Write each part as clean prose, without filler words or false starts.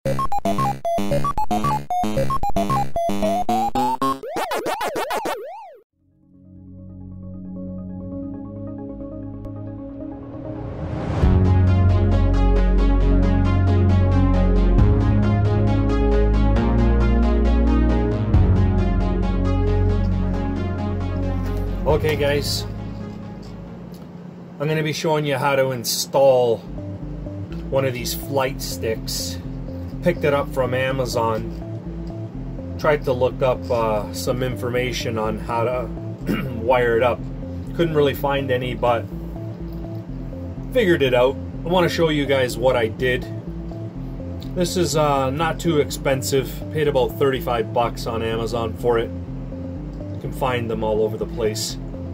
Okay guys, I'm going to be showing you how to install one of these flight sticks. Picked it up from Amazon. Tried to look up some information on how to wire it up. Couldn't really find any, but figured it out. I want to show you guys what I did. This is not too expensive. Paid about 35 bucks on Amazon for it. You can find them all over the place.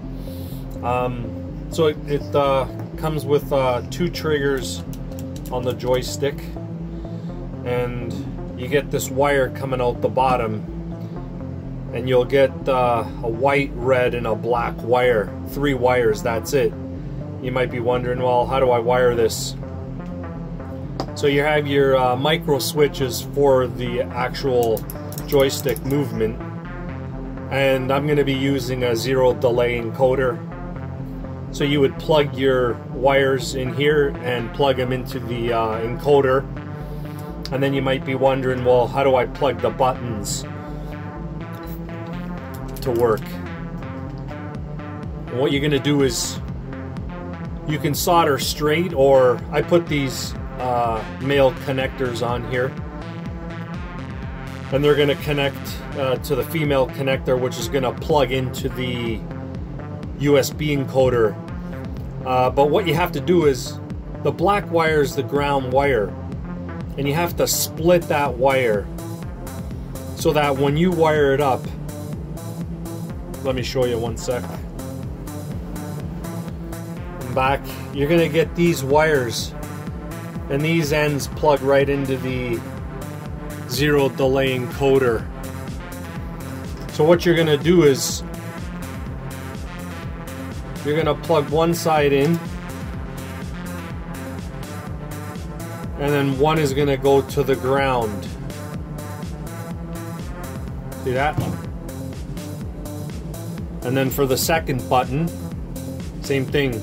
So it comes with 2 triggers on the joystick, and you get this wire coming out the bottom, and you'll get a white, red, and a black wire. 3 wires, that's it. You might be wondering, well, how do I wire this? So you have your micro switches for the actual joystick movement, and I'm going to be using a 0 delay encoder. So you would plug your wires in here and plug them into the encoder, and then you might be wondering, well, how do I plug the buttons to work? And what you're going to do is you can solder straight, or I put these male connectors on here, and they're going to connect to the female connector, which is going to plug into the USB encoder. But what you have to do is, the black wire is the ground wire, and you have to split that wire so that when you wire it up, let me show you one sec. I'm back. You're gonna get these wires, and these ends plug right into the 0 delay encoder. So what you're gonna do is, you're going to plug one side in, and then one is going to go to the ground. See that? And then for the second button, same thing.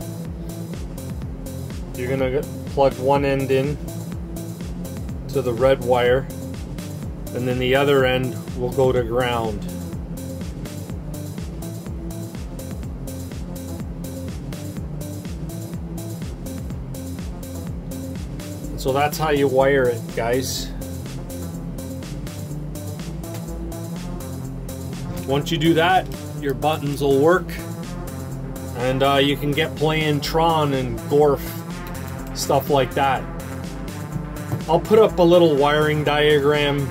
You're going to plug one end in to the red wire, and then the other end will go to ground. So that's how you wire it, guys. Once you do that, your buttons will work, and you can get playing Tron and Gorf, stuff like that. I'll put up a little wiring diagram.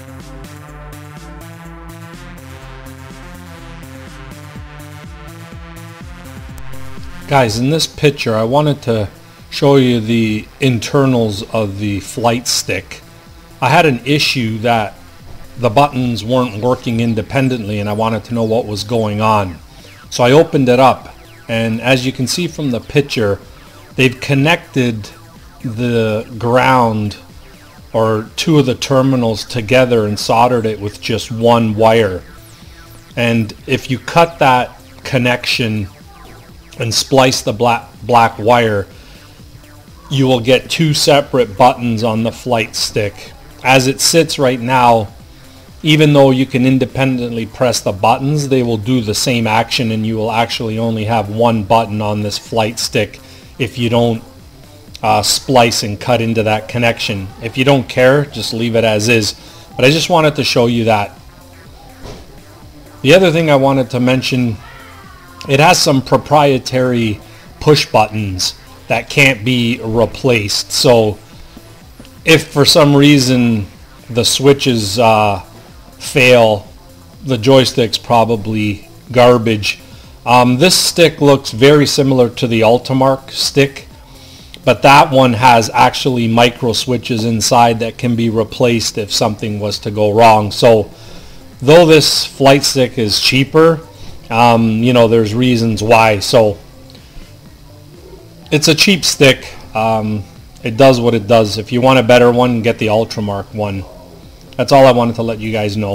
Guys, in this picture, I wanted to show you the internals of the flight stick. I had an issue that the buttons weren't working independently, and I wanted to know what was going on. So I opened it up, and as you can see from the picture, they've connected the ground, or 2 of the terminals, together and soldered it with just 1 wire. And if you cut that connection and splice the black wire, you will get 2 separate buttons on the flight stick. As it sits right now, even though you can independently press the buttons, they will do the same action, and you will actually only have 1 button on this flight stick if you don't splice and cut into that connection. If you don't care, just leave it as is. But I just wanted to show you that. The other thing I wanted to mention, it has some proprietary push buttons that can't be replaced. So if for some reason the switches fail, the joystick's probably garbage. This stick looks very similar to the Ultimark stick, but that one has actually micro switches inside that can be replaced if something was to go wrong. So though this flight stick is cheaper, you know, there's reasons why. So it's a cheap stick. it does what it does. If you want a better one, get the Ultramark one. That's all I wanted to let you guys know.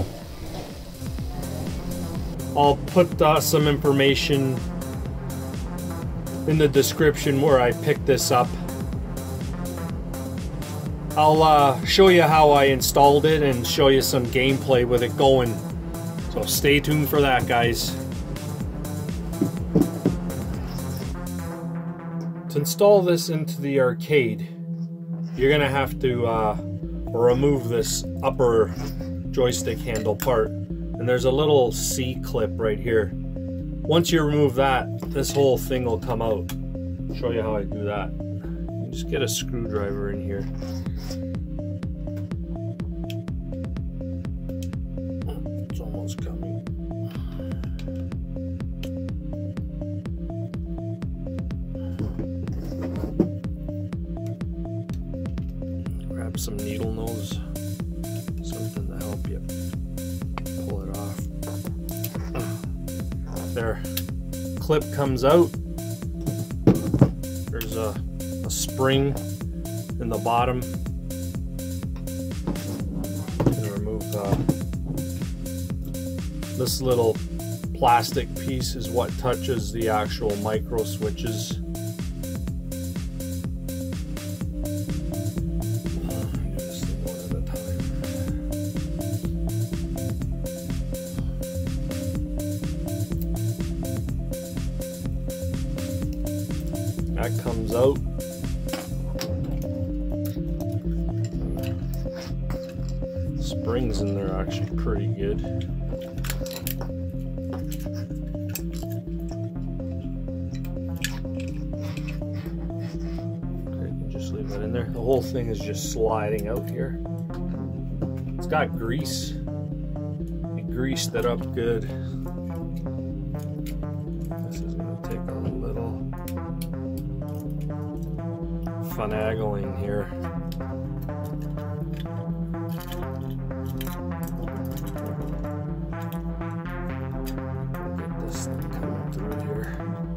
I'll put some information in the description where I picked this up. I'll show you how I installed it and show you some gameplay with it going. So stay tuned for that, guys. To install this into the arcade, you're gonna have to remove this upper joystick handle part. And there's a little C clip right here. Once you remove that, this whole thing will come out. I'll show you how I do that. You just get a screwdriver in here. It's almost coming. Grab some needle nose, something to help you pull it off. There, clip comes out. There's a spring in the bottom. And remove this little plastic piece is what touches the actual micro switches. That comes out. Springs in there are actually pretty good. Okay, you can just leave that in there. The whole thing is just sliding out here. It's got grease. You greased it up good. This is going to take a little finagling here. Get this thing coming through here.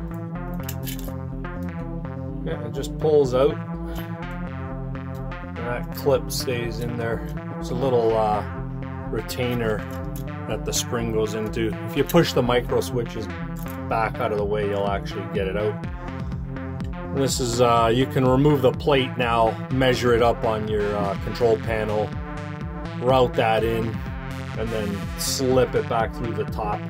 Yeah, it just pulls out, and that clip stays in there. It's a little retainer that the spring goes into. If you push the micro switches back out of the way, you'll actually get it out. This is, you can remove the plate now, measure it up on your control panel, route that in, and then slip it back through the top.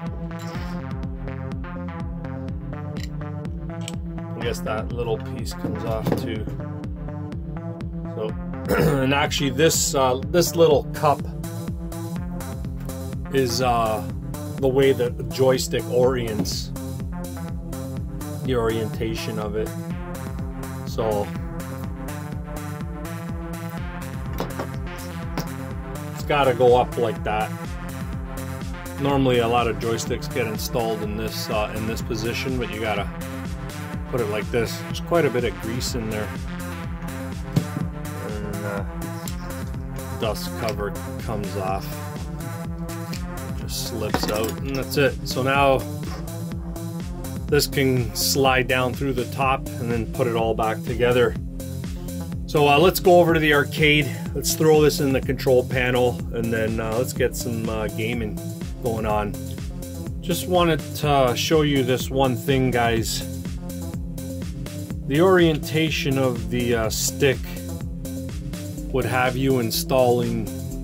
I guess that little piece comes off too. So, and actually this little cup is the way that the joystick orients, the orientation of it. So it's got to go up like that. Normally, a lot of joysticks get installed in this position, but you gotta put it like this. There's quite a bit of grease in there, and dust cover comes off, just slips out, and that's it. So now this can slide down through the top and then put it all back together. So let's go over to the arcade. Let's throw this in the control panel, and then let's get some gaming going on. Just wanted to show you this one thing, guys. The orientation of the stick would have you installing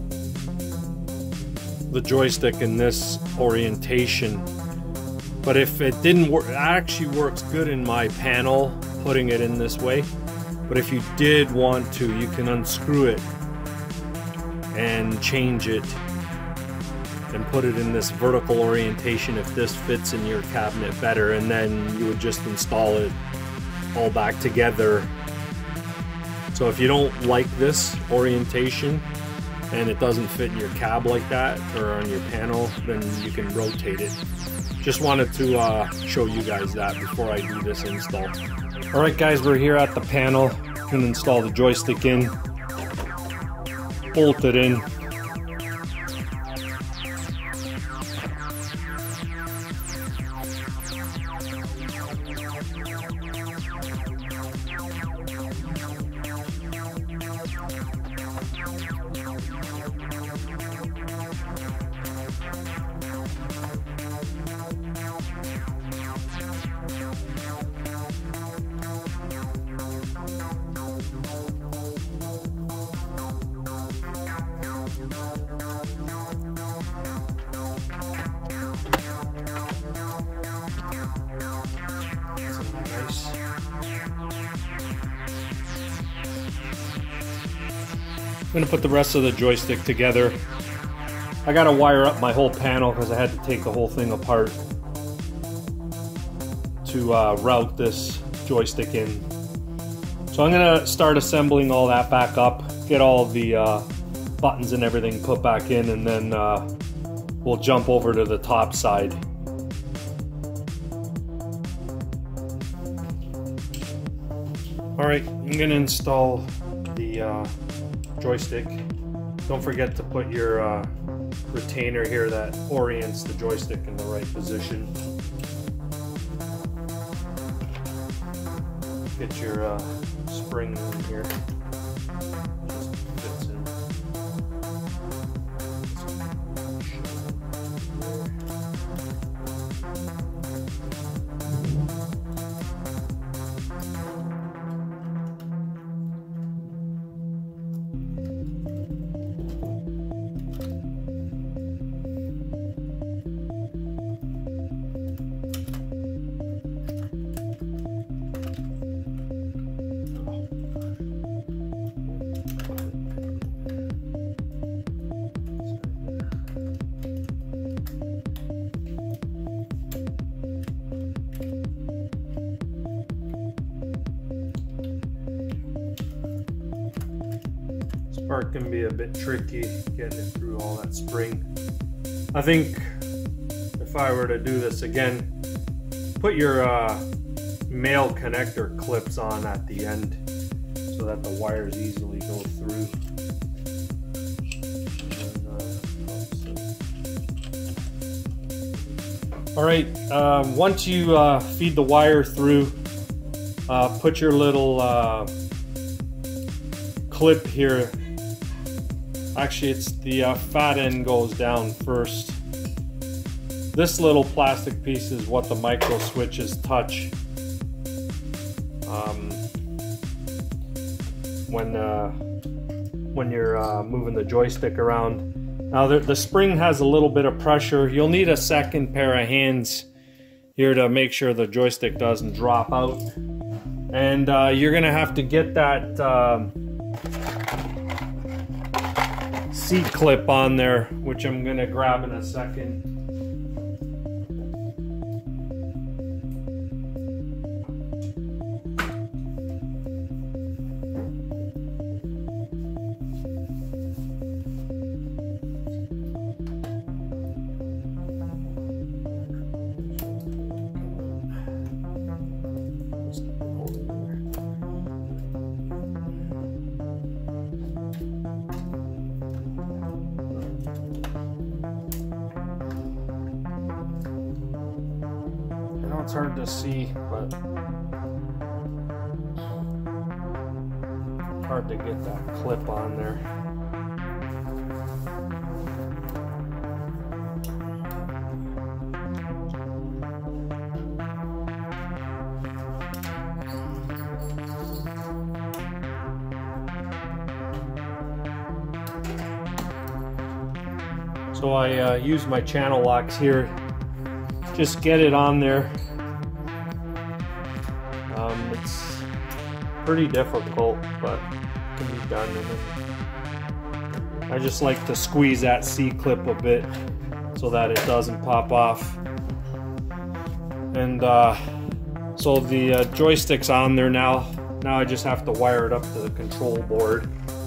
the joystick in this orientation. But if it didn't work, it actually works good in my panel, putting it in this way. But if you did want to, you can unscrew it and change it and put it in this vertical orientation if this fits in your cabinet better, and then you would just install it all back together. So if you don't like this orientation and it doesn't fit in your cab like that or on your panel, then you can rotate it. Just wanted to show you guys that before I do this install. Alright guys, we're here at the panel. You can install the joystick in, bolt it in. I'm gonna put the rest of the joystick together. I gotta wire up my whole panel because I had to take the whole thing apart to route this joystick in. So I'm gonna start assembling all that back up, get all the buttons and everything put back in, and then we'll jump over to the top side. Alright, I'm gonna install the joystick. Don't forget to put your retainer here that orients the joystick in the right position. Get your spring in here. Just fits in. Part can be a bit tricky getting it through all that spring. I think if I were to do this again, put your male connector clips on at the end so that the wires easily go through. Alright, once you feed the wire through, put your little clip here. Actually, it's the fat end goes down first. This little plastic piece is what the micro switches touch when you're moving the joystick around. Now the spring has a little bit of pressure. You'll need a second pair of hands here to make sure the joystick doesn't drop out. And you're gonna have to get that C-clip on there, which I'm gonna grab in a second. It's hard to see, but hard to get that clip on there. So I use my channel locks here. Just get it on there. It's pretty difficult, but it can be done. And I just like to squeeze that C-clip a bit so that it doesn't pop off. And so the joystick's on there now. Now I just have to wire it up to the control board.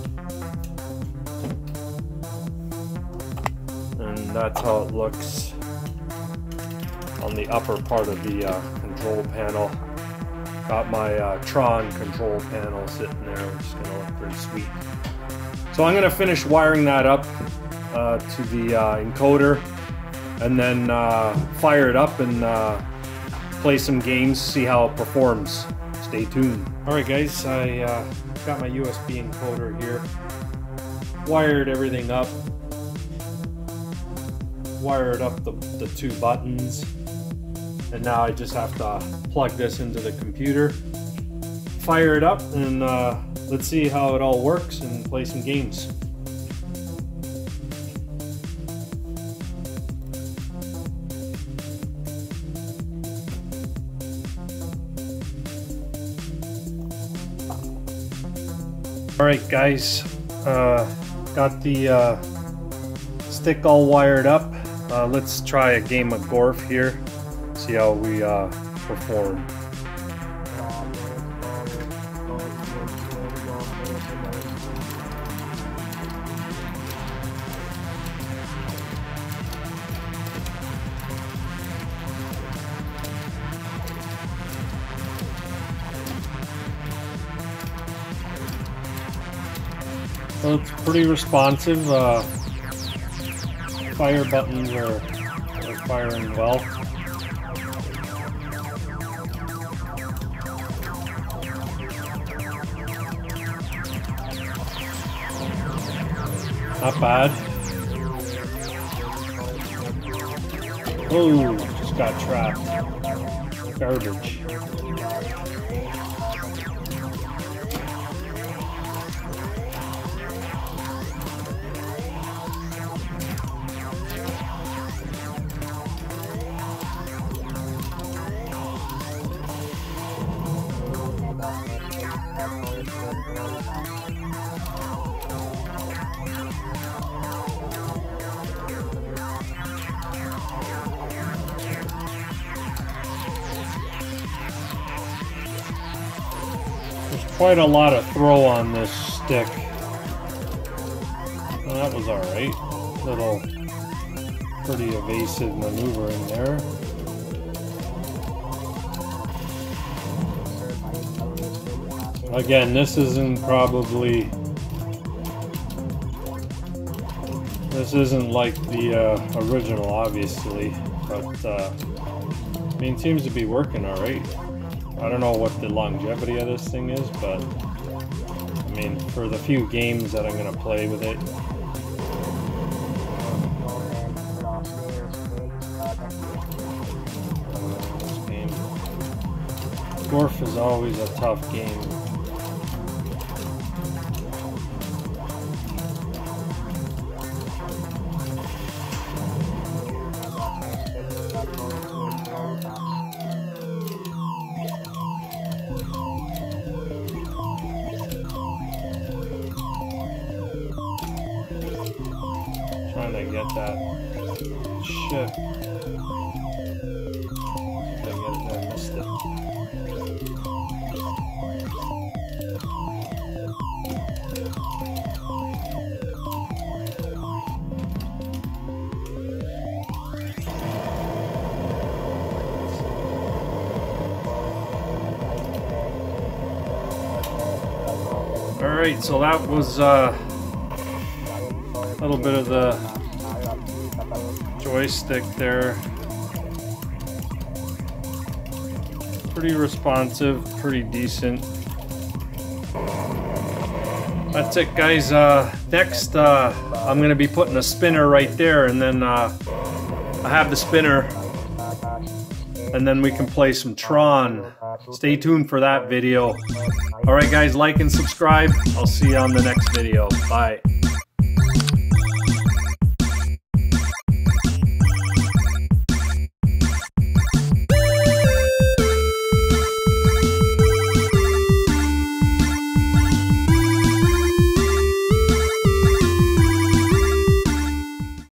And that's how it looks on the upper part of the control panel. Got my Tron control panel sitting there, which is going to look pretty sweet. So I'm going to finish wiring that up to the encoder, and then fire it up and play some games, see how it performs. Stay tuned. Alright guys, I got my USB encoder here. Wired everything up. Wired up the two buttons. And now I just have to plug this into the computer, fire it up, and let's see how it all works and play some games. Alright guys, Got the stick all wired up. Let's try a game of Gorf here. See how we perform. So it's pretty responsive. Fire buttons are firing well. Not bad. Oh, just got trapped. Garbage. Quite a lot of throw on this stick. Well, that was alright. Little pretty evasive maneuvering there. Again, this isn't like the original, obviously, but I mean, it seems to be working alright. I don't know what the longevity of this thing is, but I mean, for the few games that I'm going to play with it. This game. Gorf is always a tough game. Trying to get that shit. I missed it. Alright, so that was a little bit of the joystick there. Pretty responsive, pretty decent. That's it, guys. Next, I'm going to be putting a spinner right there, and then I have the spinner, and then we can play some Tron. Stay tuned for that video. Alright guys, like and subscribe. I'll see you on the next video. Bye.